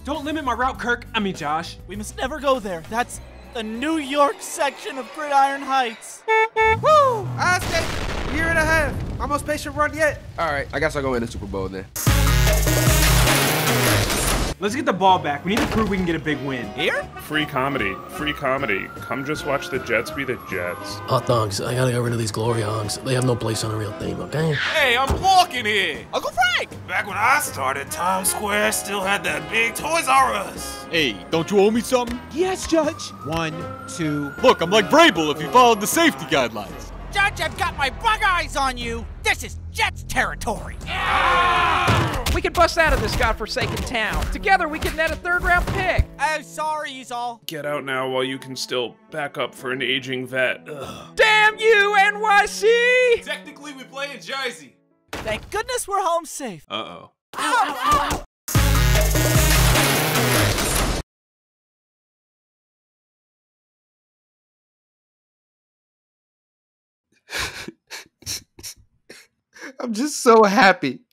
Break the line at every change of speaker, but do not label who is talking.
Don't limit my route, Kirk. I mean, Josh.
We must never go there. That's the New York section of Gridiron Heights.
Woo! I stayed a year and a half. Almost patient run yet.
All right, I guess I'll go in the Super Bowl then.
Let's get the ball back. We need to prove we can get a big win.
Here?
Free comedy. Free comedy. Come just watch the Jets be the Jets.
Hot dogs, I gotta get rid of these glory hogs. They have no place on a real team, okay?
Hey, I'm walking here.
Uncle Frank!
Back when I started, Times Square still had that big Toys R Us.
Hey, don't you owe me something?
Yes, Judge. 1, 2.
Look, I'm like Vrabel if you followed the safety guidelines.
Judge, I've got my bug eyes on you. This is Jets territory.
We can bust out of this godforsaken town. Together, we can net a third-round pick.
Oh, sorry, all.
Get out now while you can still back up for an aging vet. Ugh.
Damn you, NYC!
Technically, we play in Jersey.
Thank goodness we're home safe.
Uh-oh.
Ow, ow, ow.
I'm just so happy.